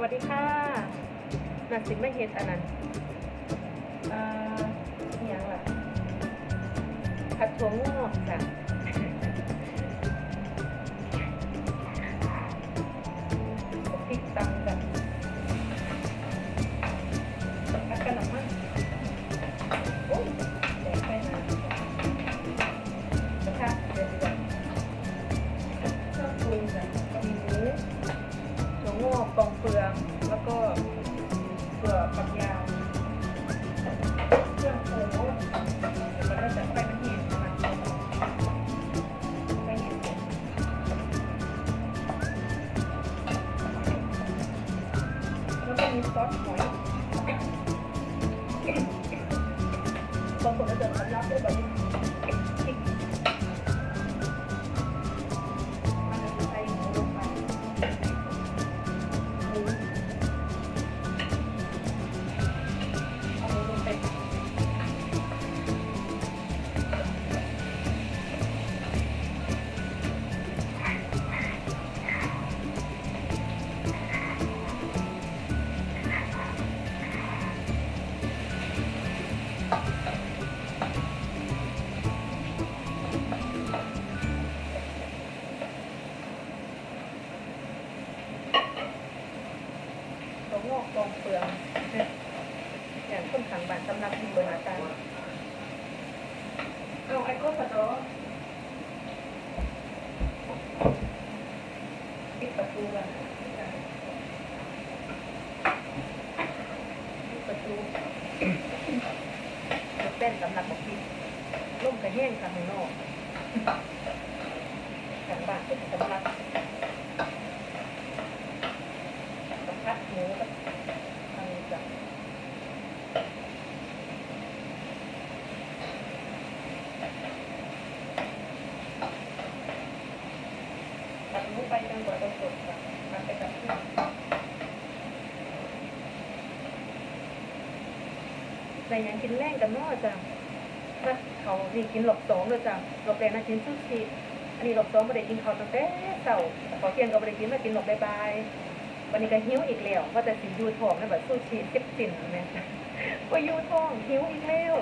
วัสดีค่ะนัดสิไม่เฮ็ดอันนั้นอย่างล่ะผัดถั่วงอกจ้ะพริกตำจ้ะแล้วก็น้ำมันโอ้ยแดงไปนะนะคะเดี๋ยวเครื่องปรุงจ้ะมีหมูถั่วงอกกองเปลืองแล้วก็เปลือกฝักยาวเครื่องปรุงแล้วก็จะไปมันเห็นมันไปเห็นแล้วก็มีซอสหอยบางคนก็จะทำลาบด้วยแบบนี้งอกกองเปลืองอย่างต้นขังบานสำนักพิมพ์โบราณการเอาไอ้ก็ผัดร้อนปิดประตูกันปิดประตูแป้นสำนักบอกพี่ร่มกระแห้งข้างนอกขังบานที่สำนักพัดหมูกับอันนี้จ้ะตัดหมูไปจนกว่าจะสุกจ้ะมาไปกับที่แต่ยังกินแรงกันน้อจ้ะถ้าเขานี่กินหลบสองเลยจ้ะหลบแรงนะกินซูชิอันนี้หลบสองไม่ได้กินเขาตั้งแต่เช้าขอเที่ยงก็ไม่ได้กินมากินหลบบ่ายวันนี้ก็หิวอีกแล้วว่าแต่สิยูทองนะแบบซูชิเก็บสินเนี่ยว่ายูทองหิวอีกแล้ว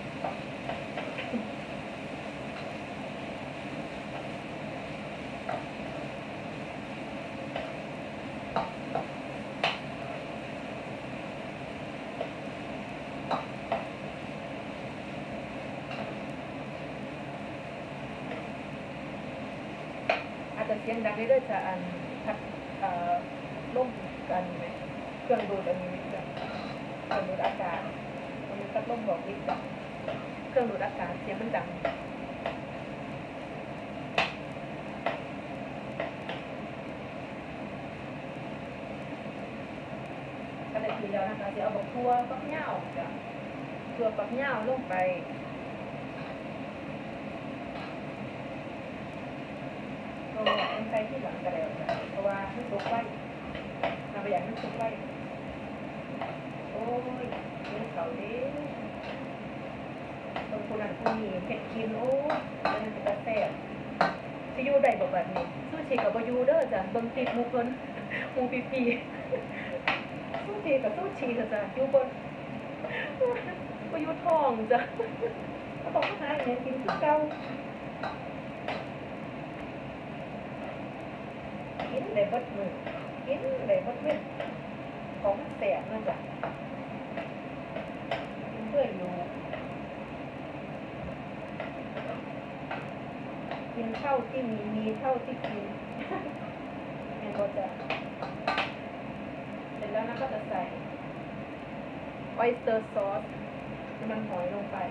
อาจจะเสียงดังได้จะอันพัดล่มกันไหมเครื่องดูดอันนี้เครื่องดูดอากาศมันมีพัดลมบอกนิดจังเครื่องดูดอากาศเสียงมันดังก็เลยทีเดียวนะคะจะเอาบักทั่วปักเหย้าจ้ะทั่วปักเหย้าลงไปเราต้องใช้ที่หลังกันแล้วจ้ะเพราะว่ามันสุกไว้ทำไปอย่างนั้นสุกไว้โอ้ยกินเขาดิตรงคนนั้นคนนี้เผ็ดกินโอ้ยมันจะแซ่บจะยูได้แบบนี้ซูชิกับบะยูเด้อจ้ะเบิ่งติดมูเพิ่นมูปีปีซูชิกับซูชิจ้ะยูบนบะยูทองจ้ะก็ต้องหาอย่างนี้กินคือเก่ากินได้เบิดมือกินได้เบิดเว้นของแซ่บนะจ้ะเพื่ออยู่กินเท่าที่มีเท่าที่กินเห็นก็จะเสร็จแล้วนะก็จะใส่ออยสเตอร์ซอสน้ำมันหอยลงไป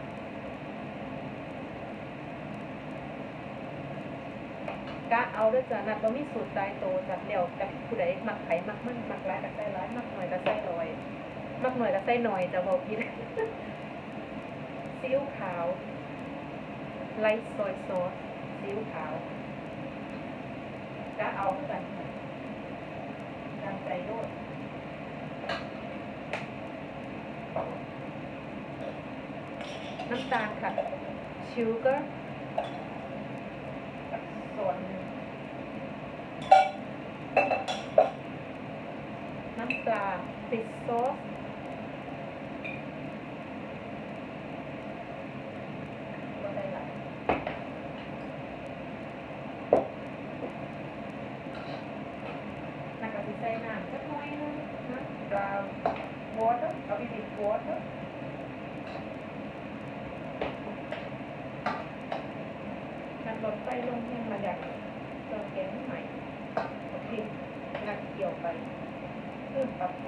กะเอาด้วยจ้ะนัดว่ามีสูตรตายโตจัดเดี่ยวกับผู้ใดมักไข่มักมันมักร้ายกับไส้ร้ายมักหน่อยกับไส้ลอยมักหน่อยกับไส้หน่อยจะบอกพี่ซีอิ๊วขาวไลท์ซอยซอสซีอิ๊วขาวกะเอาด้วยกันตามใจด้วยน้ำตาลค่ะชูเกอร์ส่วนปลาฟิชซอสก็ได้ละแล้วก็ใส่น้ำสักหน่อยนึงนะปลาวอเตอร์เอาไปดิบวอเตอร์การลดไฟลงให้มาจากเติมแกงใหม่โอเคงัดเกี่ยวไปเพิ่มปรับไฟ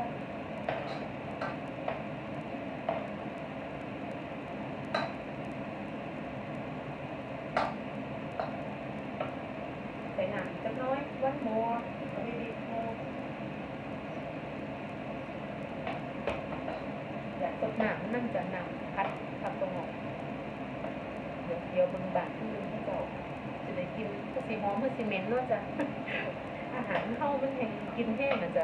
ใส่น้ำสักน้อยวันโมเอาไปดิบโมอยากตกน้ำนั่งจะน้ำพัดพัดตรงออกเดี๋ยวบึงบานที่ลืมให้เจ้าจะได้กินก็สีหอมก็สีเหม็นเนาะจ้ะ อาหารเข้ามันแห้งกินแห้งนะจ๊ะ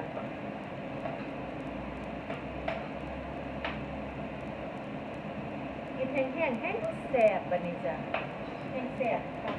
กินแห้งแห้งแห้งแสบบันนี้จ้ะแห้งแสบค่ะ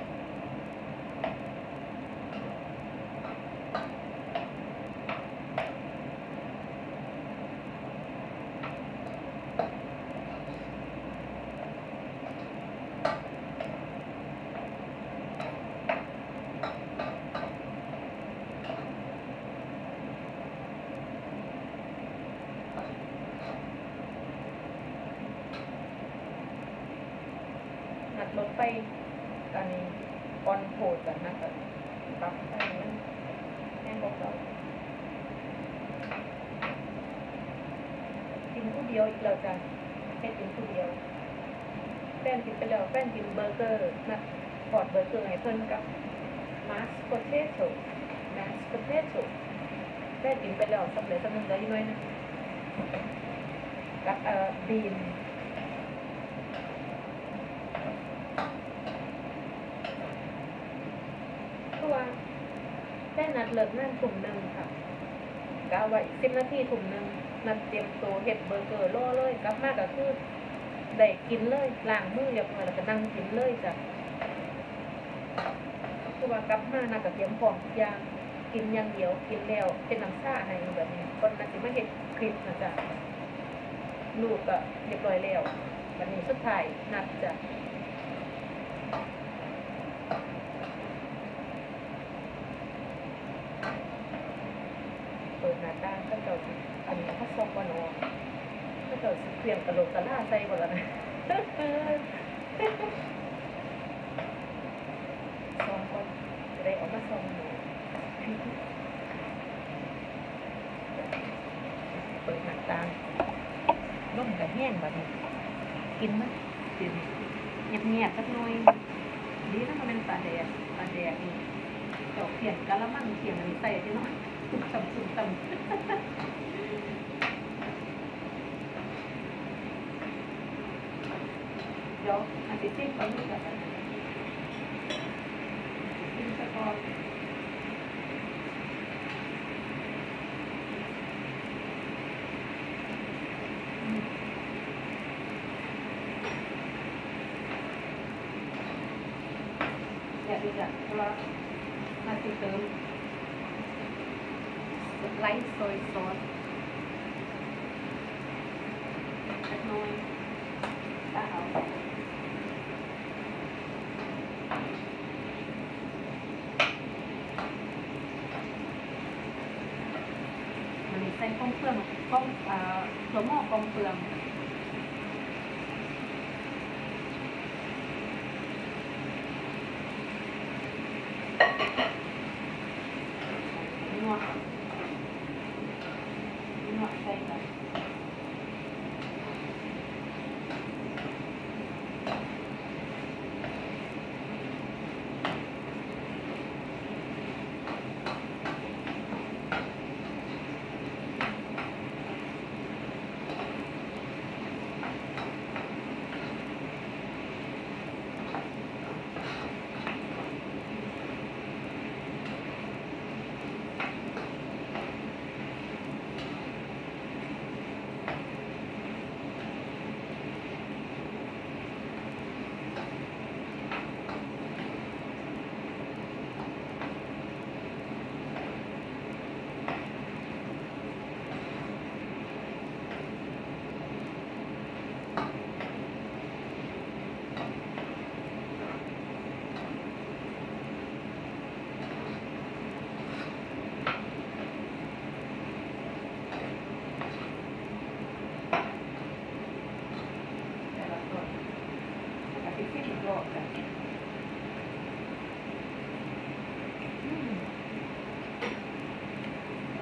ลดไปอันนี้ออนโพดกันนะกันปรับไปมันแห้งบอกเรากินผู้เดียวอีกแล้วจ้ะให้กินผู้เดียวแป้นกินไปแล้วแป้นกินเบอร์เกอร์นะพอดเบอร์เกอร์ให้เพิ่นกับมาสโพเทโต้แป้นกินไปแล้วสำเร็จสำนึกได้ยังไงนะกับบีนแค่นัดเลิกงานถุ่มหนึ่งค่ะกะไว้10 นาทีถุ่มหนึ่งนัดเตรียมตัวเห็ดเบอร์เกอร์ล่อเลยกลับมาก็คือได้กินเลยล้างมือเรียบร้อยแล้วก็นั่งกินเลยจ้ะคือว่ากลับมาน่าจะเตรียมพร้อมทุกอย่างกินอย่างเดียวกินแล้วเป็นน้ำซ่าให้แบบนี้คนนั้นจะไม่เห็นคลิปนะจ๊ะลูกก็เรียบร้อยแล้ววันนี้สุดท้ายนัดจ้ะเปิดหน้าต่างก็เจ้าอันนี้เขาซอกก่อนเนาะก็เจ้าเตรียมกระโหลกกระล่าใส่ก่อนแล้วนะซองก่อนจะได้ออกมาซองหนูเปิดหน้าต่างร่มกับแห้งแบบนี้กินมั้ยเงียบๆสักหน่อยดีนะมันเป็นปลาแดกนี่เจ้าเขียนกะละมังเขียนอันนี้ใส่ที่น้อยต่ำเดี๋ยวอาจจะจิ้มไปนี่ก่อนจิ้มไปก่อนอยากดูจ้ะเพราะว่าอาจจะเติมไลท์โซยซอสสักน้อยถ้าเอามันใส่กองเปลืองถั่วงอกกองเปลืองใส่กัน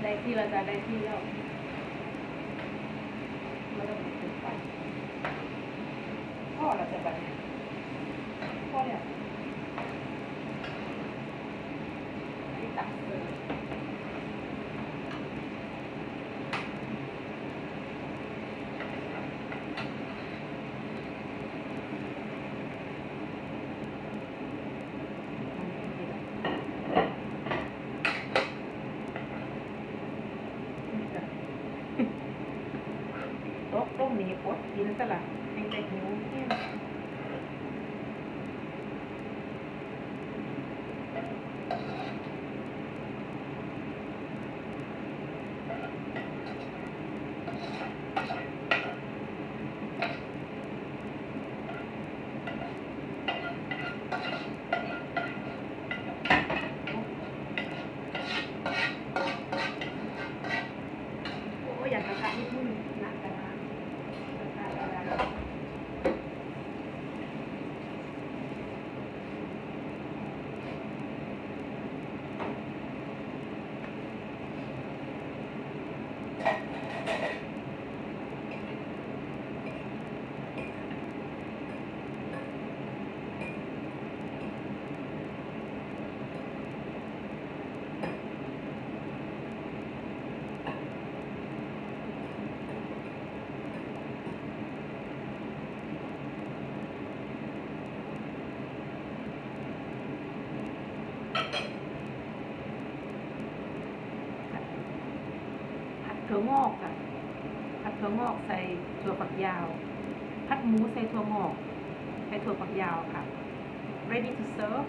ได้ที่เราจะได้ที่แล้วไม่ต้องติดไปพ่อเราจะแบบพ่อเนี่ยให้ตักเลยต้มนี้ปวดกินซะละยังจะหิวแห้งโอ้อยากกระทะนิดนึงหนักกระทะถั่วงอกค่ะผัดถั่วงอกใส่ถั่วฝักยาวผัดหมูใส่ถั่วงอกใส่ถั่วฝักยาวค่ะ ready to serve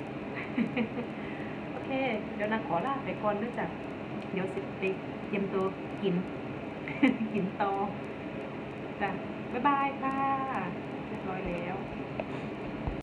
โอเคเดี๋ยวนางขอลาไปก่อนด้วยจ้ะเดี๋ยวสิไปเตรียมตัวกิน กินต่อจ้ะบ๊ายบายค่ะเรียบร้อยแล้ว